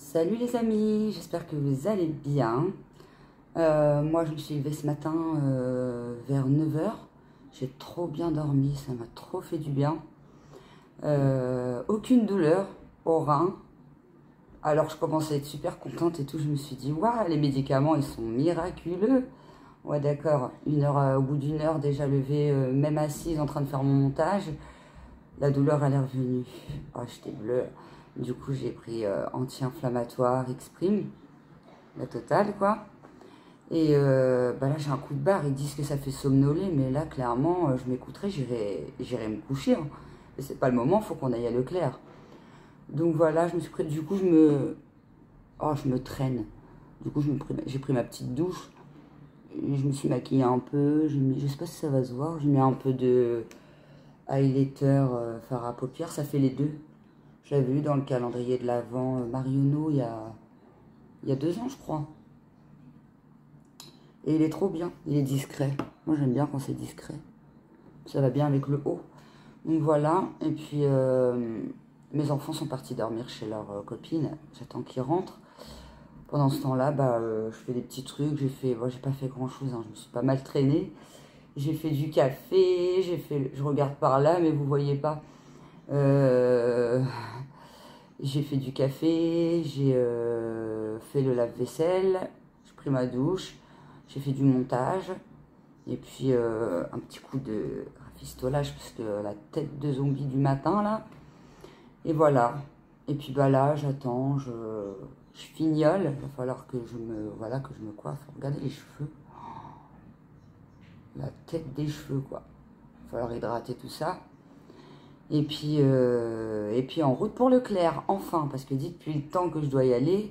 Salut les amis, j'espère que vous allez bien. Moi je me suis levée ce matin vers 9 h. J'ai trop bien dormi, ça m'a trop fait du bien. Aucune douleur au rein. Alors je commençais à être super contente et tout. Je me suis dit, waouh, les médicaments ils sont miraculeux. Ouais d'accord, au bout d'une heure déjà levée, même assise en train de faire mon montage, la douleur elle est revenue. Oh, j'étais bleue. Du coup, j'ai pris anti-inflammatoire, Exprime, la totale, quoi. Et là, j'ai un coup de barre. Ils disent que ça fait somnoler, mais là, clairement, je m'écouterai, j'irai me coucher. Hein. Et c'est pas le moment, faut qu'on aille à Leclerc. Donc voilà, je me suis pris. Du coup, je me traîne. Du coup, j'ai pris ma petite douche. Je me suis maquillée un peu. Je sais pas si ça va se voir. J'ai mis un peu de highlighter, fard à paupières. Ça fait les deux. Je l'avais vu dans le calendrier de l'Avent Marionneau il y a 2 ans, je crois. Et il est trop bien, il est discret. Moi, j'aime bien quand c'est discret. Ça va bien avec le haut. Donc voilà, et puis mes enfants sont partis dormir chez leur copine. J'attends qu'ils rentrent. Pendant ce temps-là, je fais des petits trucs. J'ai pas fait grand-chose, hein. Je me suis pas mal traînée. J'ai fait du café, je regarde par là, mais vous voyez pas. J'ai fait du café, j'ai fait le lave-vaisselle, j'ai pris ma douche, j'ai fait du montage, et puis un petit coup de rafistolage, parce que la tête de zombie du matin, là, et voilà. Et puis là, j'attends, je fignole, il va falloir que je me coiffe. Regardez les cheveux, la tête des cheveux, quoi. Il va falloir hydrater tout ça. Et puis en route pour Leclerc, enfin, parce que depuis le temps que je dois y aller.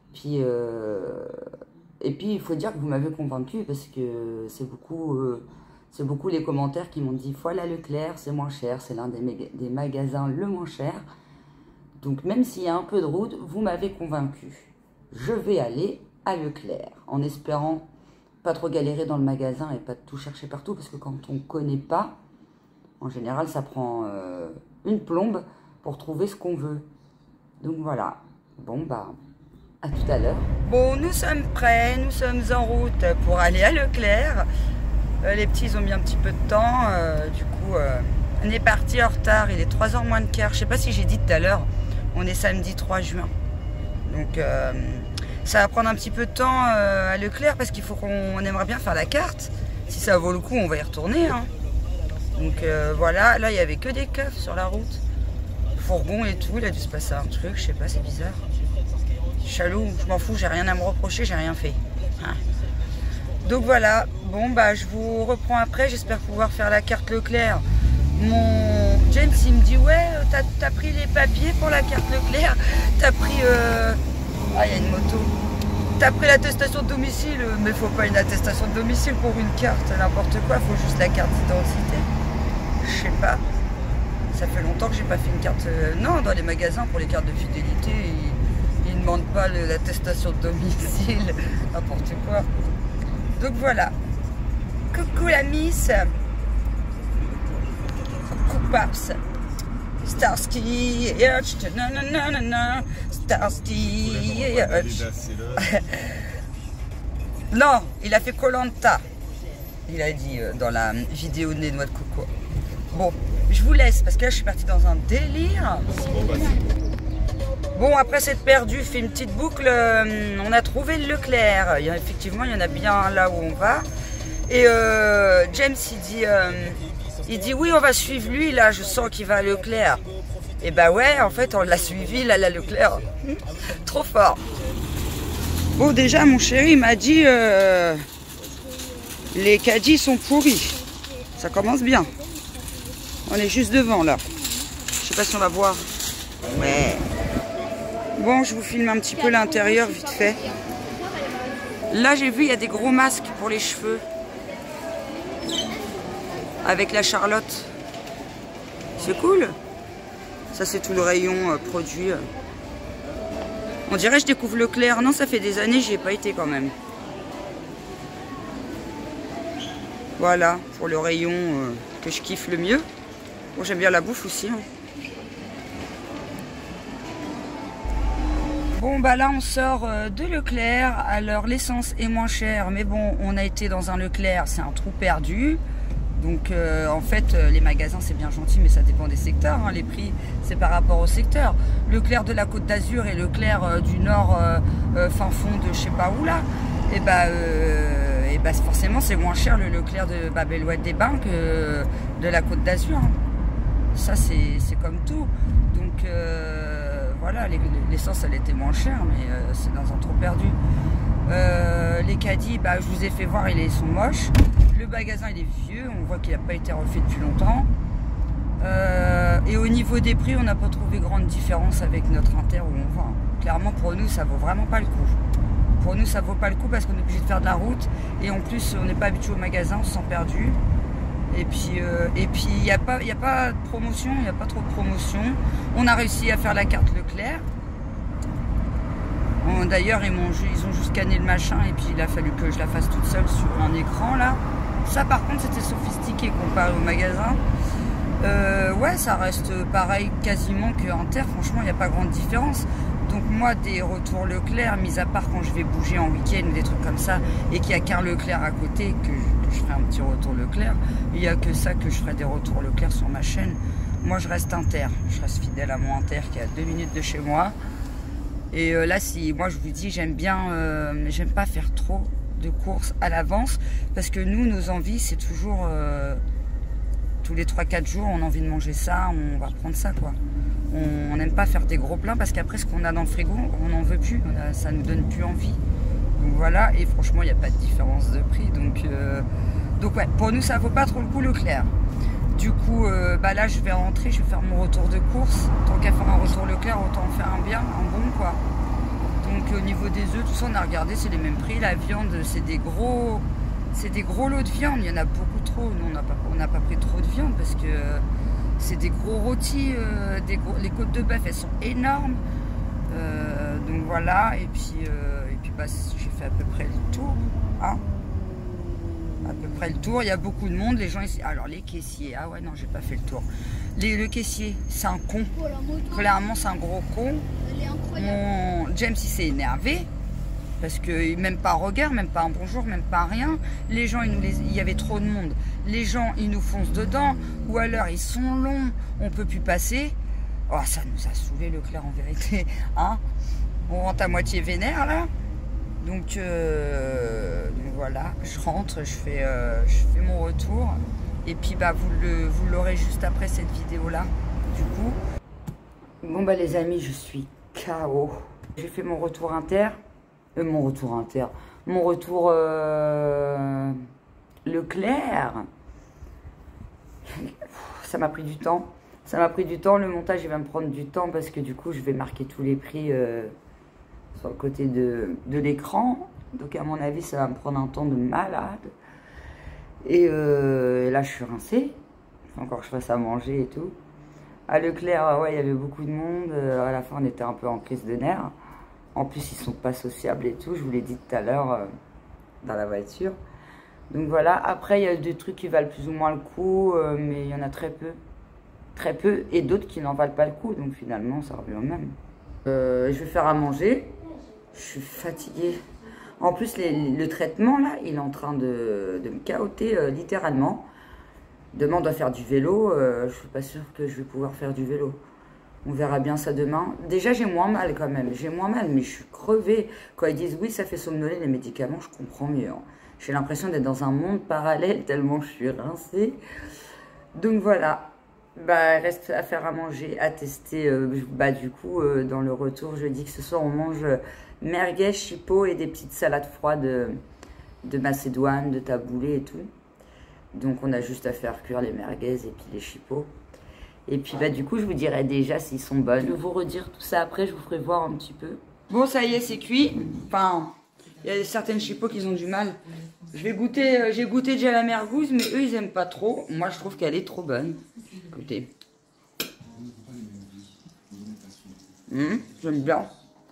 Et puis il faut dire que vous m'avez convaincu, parce que c'est beaucoup les commentaires qui m'ont dit il faut aller à Leclerc, c'est moins cher, c'est l'un des magasins le moins cher. Donc même s'il y a un peu de route, vous m'avez convaincu. Je vais aller à Leclerc, en espérant pas trop galérer dans le magasin et pas tout chercher partout, parce que quand on ne connaît pas, en général, ça prend une plombe pour trouver ce qu'on veut. Donc voilà. Bon, à tout à l'heure. Bon, nous sommes prêts, nous sommes en route pour aller à Leclerc. Les petits, ils ont mis un petit peu de temps. Du coup, on est parti en retard. Il est 3 h moins de quart. Je sais pas si j'ai dit tout à l'heure. On est samedi 3 juin. Donc, ça va prendre un petit peu de temps à Leclerc, parce qu'il faut qu'on aimerait bien faire la carte. Si ça vaut le coup, on va y retourner, hein. Donc voilà, là il n'y avait que des keufs sur la route. Fourgon et tout, il a dû se passer un truc, je sais pas, c'est bizarre. Chalou, je m'en fous, j'ai rien à me reprocher, j'ai rien fait. Hein. Donc voilà, bon je vous reprends après, j'espère pouvoir faire la carte Leclerc. Mon James il me dit ouais, t'as pris les papiers pour la carte Leclerc, t'as pris... Ah, il y a une moto. T'as pris l'attestation de domicile, mais faut pas une attestation de domicile pour une carte, n'importe quoi, faut juste la carte d'identité. Je sais pas. Ça fait longtemps que j'ai pas fait une carte. Non, dans les magasins pour les cartes de fidélité, ils ne demandent pas l'attestation de domicile, n'importe quoi. Donc voilà. Coucou la miss. Coucou Paps. Starsky Hutch, Starsky Hutch. Non, il a fait Koh-Lanta. Il a dit dans la vidéo de Les Noix de Coco. Bon, je vous laisse parce que là je suis partie dans un délire. Bon, après s'être perdu, fait une petite boucle. On a trouvé le Leclerc. Effectivement, il y en a bien là où on va. Et James, il dit oui, on va suivre lui. Là, je sens qu'il va à Leclerc. Et ouais, en fait, on l'a suivi là, à Leclerc. Trop fort. Bon, déjà, mon chéri m'a dit les caddies sont pourris. Ça commence bien. On est juste devant là. Je sais pas si on va voir. Ouais. Bon, je vous filme un petit peu l'intérieur vite fait. Là, j'ai vu, il y a des gros masques pour les cheveux. Avec la Charlotte. C'est cool. Ça, c'est tout le rayon produit. On dirait que je découvre Leclerc. Non, ça fait des années, j'y ai pas été quand même. Voilà, pour le rayon que je kiffe le mieux. Bon, j'aime bien la bouffe aussi. Hein. Bon bah là on sort de Leclerc, alors l'essence est moins chère, mais bon on a été dans un Leclerc, c'est un trou perdu. Donc en fait les magasins c'est bien gentil mais ça dépend des secteurs, hein. Les prix c'est par rapport au secteur. Leclerc de la Côte d'Azur et Leclerc du Nord fin fond de je sais pas où là, et bah forcément c'est moins cher le Leclerc de Bellouët des Bains que de la Côte d'Azur, hein. Ça c'est comme tout. Donc voilà, l'essence elle était moins chère, mais c'est dans un trou perdu. Les caddies, bah, je vous ai fait voir, ils sont moches. Le magasin il est vieux, on voit qu'il n'a pas été refait depuis longtemps. Et au niveau des prix, on n'a pas trouvé grande différence avec notre Inter où on va. Clairement pour nous ça vaut vraiment pas le coup. Pour nous ça vaut pas le coup parce qu'on est obligé de faire de la route. Et en plus on n'est pas habitué au magasin, on se sent perdu. Et puis il n'y a pas de promotion, il n'y a pas trop de promotion. On a réussi à faire la carte Leclerc. D'ailleurs ils ont juste scanné le machin et puis il a fallu que je la fasse toute seule sur un écran là. Ça par contre c'était sophistiqué comparé au magasin. Ouais, ça reste pareil quasiment que Inter, franchement il n'y a pas grande différence. Donc moi des retours Leclerc, mis à part quand je vais bouger en week-end ou des trucs comme ça et qu'il n'y a qu'un Leclerc à côté, que je ferai un petit retour Leclerc, il n'y a que ça que je ferai des retours Leclerc sur ma chaîne. Moi je reste Inter, je reste fidèle à mon Inter qui est à 2 minutes de chez moi. Et là si moi je vous dis j'aime pas faire trop de courses à l'avance parce que nous nos envies c'est toujours tous les 3-4 jours on a envie de manger ça, on va prendre ça quoi. On n'aime pas faire des gros plats parce qu'après ce qu'on a dans le frigo on n'en veut plus, ça nous donne plus envie. Donc voilà, et franchement il n'y a pas de différence de prix, donc ouais, pour nous ça vaut pas trop le coup Leclerc. Du coup bah là je vais rentrer, je vais faire mon retour de course, tant qu'à faire un retour Leclerc autant en faire un bon quoi. Donc au niveau des œufs, tout ça on a regardé, c'est les mêmes prix. La viande c'est des gros lots de viande, il y en a beaucoup trop. Nous on n'a pas pris trop de viande parce que c'est des gros rôtis, les côtes de bœuf elles sont énormes. Donc voilà, et puis bah, j'ai fait à peu près le tour, hein. À peu près le tour, il y a beaucoup de monde, les gens ici. Alors les caissiers, ah ouais non j'ai pas fait le tour. Le caissier c'est un con, clairement c'est un gros con. Mon James il s'est énervé parce que même pas un regard, même pas un bonjour, même pas rien. Les gens il y avait trop de monde, les gens ils nous foncent dedans ou alors ils sont longs, on peut plus passer. Oh ça nous a saoulé Leclerc en vérité, hein. On rentre à moitié vénère là. Donc voilà, je rentre, je fais mon retour et puis bah vous l'aurez juste après cette vidéo là du coup. Bon bah les amis, je suis KO. J'ai fait mon retour Leclerc. Ça m'a pris du temps. Le montage il va me prendre du temps parce que du coup je vais marquer tous les prix sur le côté de l'écran. Donc à mon avis ça va me prendre un temps de malade. Et là je suis rincée. Il faut encore que je fasse à manger et tout. À Leclerc, ouais, il y avait beaucoup de monde. À la fin on était un peu en crise de nerfs. En plus ils sont pas sociables et tout. Je vous l'ai dit tout à l'heure dans la voiture. Donc voilà, après il y a des trucs qui valent plus ou moins le coup. Mais il y en a très peu. Très peu. Et d'autres qui n'en valent pas le coup. Donc finalement ça revient au même. Je vais faire à manger. Je suis fatiguée. En plus, le traitement, là, il est en train de me cahoter littéralement. Demain, on doit faire du vélo. Je suis pas sûre que je vais pouvoir faire du vélo. On verra bien ça demain. Déjà, j'ai moins mal quand même. J'ai moins mal, mais je suis crevée. Quand ils disent oui, ça fait somnoler les médicaments, je comprends mieux, hein. J'ai l'impression d'être dans un monde parallèle tellement je suis rincée. Donc voilà. Bah, reste à faire à manger, à tester. Bah, du coup, dans le retour, je dis que ce soir, on mange merguez, chipot et des petites salades froides de macédoine, de taboulé et tout. Donc, on a juste à faire cuire les merguez et puis les chipots. Et puis, bah, du coup, je vous dirai déjà s'ils sont bonnes. Je vais vous redire tout ça après, je vous ferai voir un petit peu. Bon, ça y est, c'est cuit. Enfin, il y a certaines chipots qui ont du mal. Je vais goûter, j'ai goûté déjà la mergouze, mais eux, ils aiment pas trop. Moi, je trouve qu'elle est trop bonne. Écoutez. J'aime bien.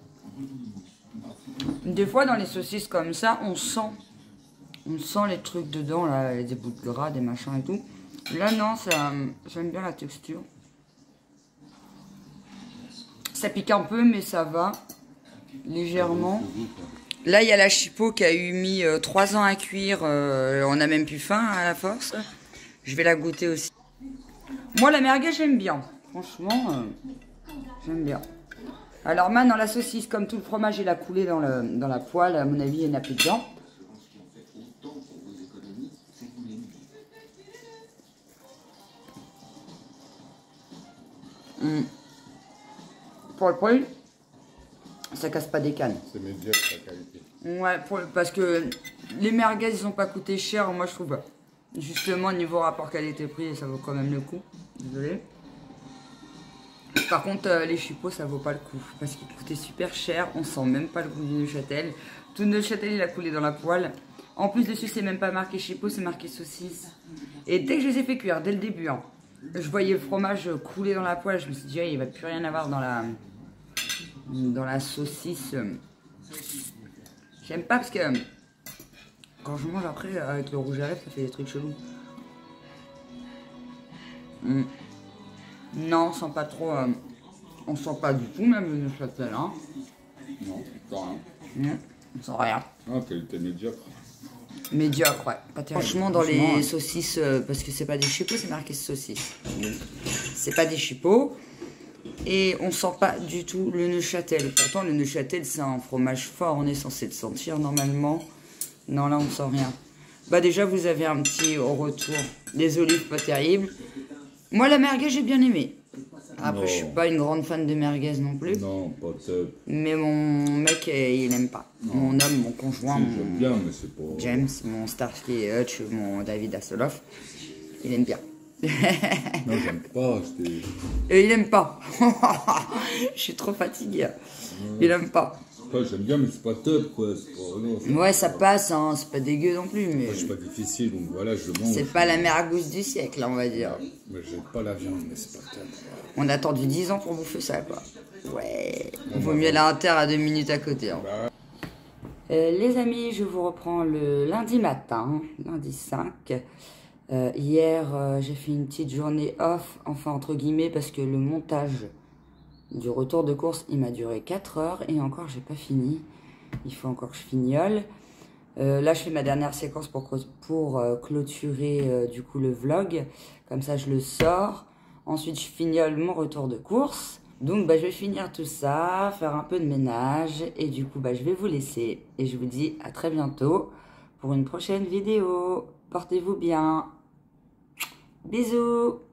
Des fois, dans les saucisses comme ça, on sent les trucs dedans, là, des bouts de gras, des machins et tout. Là, non, j'aime bien la texture. Ça pique un peu, mais ça va. légèrement. Là, il y a la chipot qui a eu mis 3 ans à cuire. On a même plus faim à la force. Je vais la goûter aussi. Moi, la merguez, j'aime bien. Franchement, j'aime bien. Alors maintenant, la saucisse, comme tout le fromage, il a coulé dans la poêle. À mon avis, il n'y en a plus dedans. Pour le prix, ça casse pas des cannes. C'est médiocre la qualité. Ouais, parce que les merguez, ils ont pas coûté cher, moi je trouve. Justement, niveau rapport qualité-prix, ça vaut quand même le coup. Désolé. Par contre, les chipots, ça vaut pas le coup. Parce qu'ils coûtaient super cher, on sent même pas le goût du Neuchâtel. Tout Neuchâtel, il a coulé dans la poêle. En plus, dessus, c'est même pas marqué chipot, c'est marqué saucisse. Et dès que je les ai fait cuire, dès le début, hein, je voyais le fromage couler dans la poêle. Je me suis dit, il va plus rien avoir dans la saucisse. J'aime pas parce que quand je mange après avec le rouge à lèvres, ça fait des trucs chelous. Non, on sent pas trop. On sent pas du tout même le Neuchâtel. Hein. Non, pas rien. On sent rien. Ah, qualité médiocre. Médiocre, ouais. Pas terrible. Franchement, dans les saucisses, parce que c'est pas des chipots, c'est marqué saucisses. C'est pas des chipots. Et on sent pas du tout le Neuchâtel. Pourtant, le Neuchâtel, c'est un fromage fort. On est censé le sentir normalement. Non, là, on sent rien. Bah déjà, vous avez un petit au retour. Les olives, pas terribles. Moi, la merguez, j'ai bien aimé. Après, je suis pas une grande fan de merguez non plus. Non, pas top. Mais mon mec, il aime pas. Non. Mon homme, mon conjoint, j'aime bien, mais c'est pas... James, mon Starsky et Hutch, mon David Hasselhoff, il aime bien. Non, j'aime pas. Et il aime pas. Je suis trop fatiguée. Il aime pas. J'aime bien, mais c'est pas top, quoi. Ouais, ça passe, hein. C'est pas dégueu non plus. Mais... je suis pas difficile, donc voilà, je mange. C'est pas la mergousse du siècle, on va dire. Mais j'aime pas la viande, mais c'est pas top. On a attendu 10 ans pour bouffer ça, quoi. Ouais. Il vaut mieux la inter à 2 minutes à côté. Hein. Les amis, je vous reprends le lundi matin, lundi 5. Hier, j'ai fait une petite journée off, enfin entre guillemets, parce que le montage du retour de course, il m'a duré 4 heures et encore, j'ai pas fini. Il faut encore que je fignole. Là, je fais ma dernière séquence pour clôturer du coup le vlog. Comme ça, je le sors. Ensuite, je fignole mon retour de course. Donc, je vais finir tout ça, faire un peu de ménage. Et du coup, je vais vous laisser. Et je vous dis à très bientôt pour une prochaine vidéo. Portez-vous bien. Bisous.